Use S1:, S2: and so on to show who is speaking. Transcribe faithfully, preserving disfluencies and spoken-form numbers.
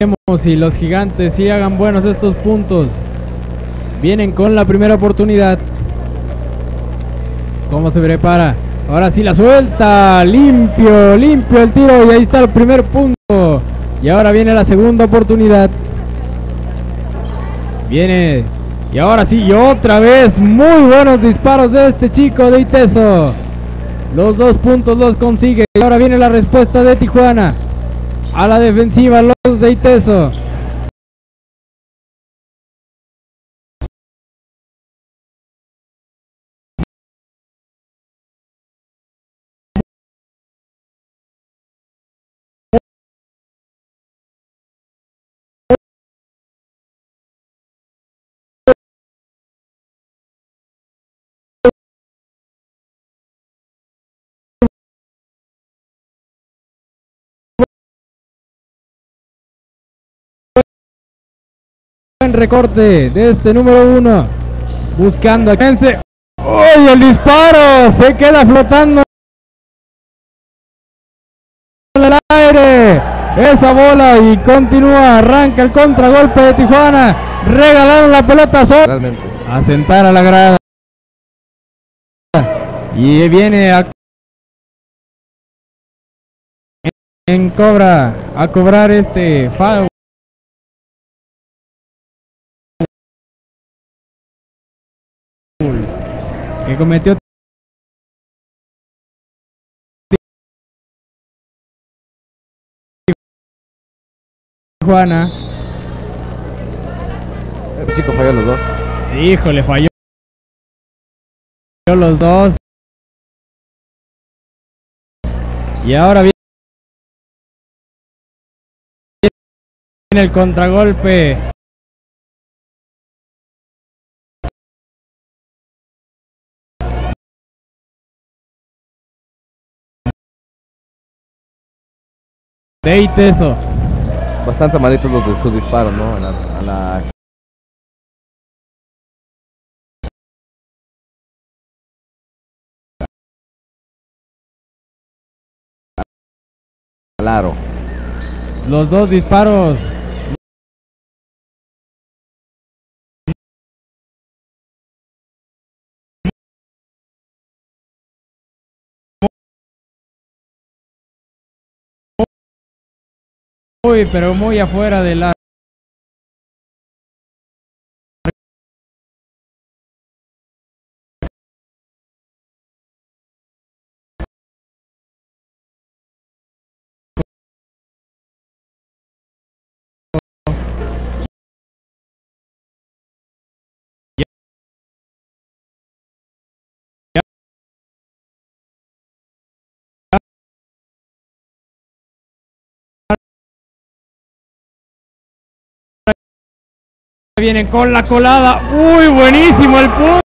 S1: si los gigantes sí hagan buenos estos puntos. Vienen con la primera oportunidad. ¿Cómo se prepara? Ahora sí la suelta. Limpio, limpio el tiro. Y ahí está el primer punto. Y ahora viene la segunda oportunidad. Viene. Y ahora sí, y otra vez. Muy buenos disparos de este chico de Iteso. Los dos puntos los consigue. Y ahora viene la respuesta de Tijuana. A la defensiva los de Iteso. Buen recorte de este número uno. Buscando a Kense. ¡Oh! El disparo se queda flotando en el aire. Esa bola y continúa. Arranca el contragolpe de Tijuana. Regalaron la pelota sola. A sentar a la grada. Y viene a en cobra a cobrar este foul que cometió Tijuana.
S2: El chico falló los dos.
S1: Híjole, falló los dos. Y ahora viene el contragolpe. De Iteso.
S2: Bastante malitos los de su disparo, ¿no? A la, a la... Claro.
S1: Los dos disparos. Muy, pero muy afuera del área. Vienen con la colada. Uy, buenísimo el punto.